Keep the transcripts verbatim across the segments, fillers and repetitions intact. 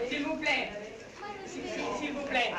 S'il vous plaît. S'il vous plaît.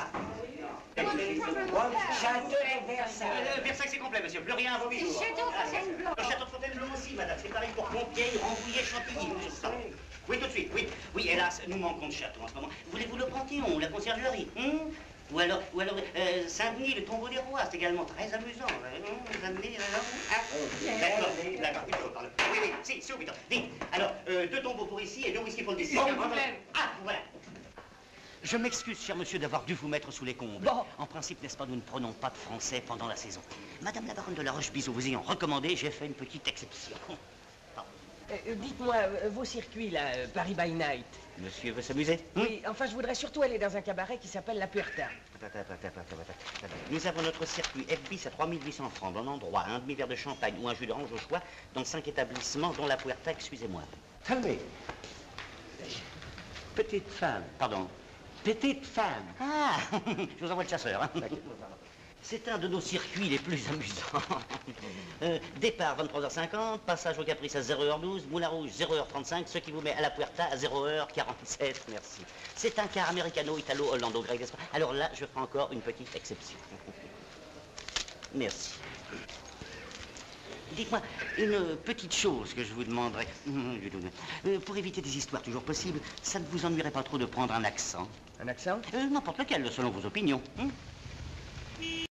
Château et Versailles. Euh, Versailles, c'est complet, monsieur. Plus rien à vos bijoux. Château de Fontainebleau. Le château de Fontainebleau aussi, madame. C'est pareil pour Compiègne, Rambouillet, Chantilly. Tout ça. Oui, tout de suite, oui. Oui, hélas, nous manquons de château en ce moment. Voulez-vous le Panthéon, la conciergerie, hein? Ou alors, ou alors euh, Saint-Denis, le tombeau des rois, c'est également très amusant. Hein, vous amenez, alors, ah, d'accord, d'accord, il faut parler. Oui, oui, si, si, oui, dites. Alors, euh, deux tombeaux pour ici et deux whisky pour le dessert. Ah, voilà. Je m'excuse, cher monsieur, d'avoir dû vous mettre sous les combles. Bon. En principe, n'est-ce pas, nous ne prenons pas de français pendant la saison. Madame la baronne de la Roche-Bizot vous ayant recommandé, j'ai fait une petite exception. Euh, Dites-moi, euh, vos circuits, là, euh, Paris by Night. Monsieur veut s'amuser? Oui, enfin, je voudrais surtout aller dans un cabaret qui s'appelle La Puerta. Nous avons notre circuit F bis à trois mille huit cents francs, d'un endroit, un demi-verre de champagne ou un jus d'orange au choix, dans cinq établissements, dont La Puerta, excusez-moi. Attendez. Petite femme. Pardon. Petite femme. Ah, je vous envoie le chasseur. Hein. C'est un de nos circuits les plus amusants. Euh, départ vingt-trois heures cinquante, passage au Caprice à zéro heure douze, Moulin Rouge zéro heure trente-cinq, ce qui vous met à La Puerta à zéro heure quarante-sept, merci. C'est un car américano-italo-hollando-grec, n'est-ce pas? Alors là, je ferai encore une petite exception. Merci. Dites-moi, une petite chose que je vous demanderais. Euh, pour éviter des histoires toujours possibles, ça ne vous ennuierait pas trop de prendre un accent? Un accent? Euh, N'importe lequel, selon vos opinions. Hein?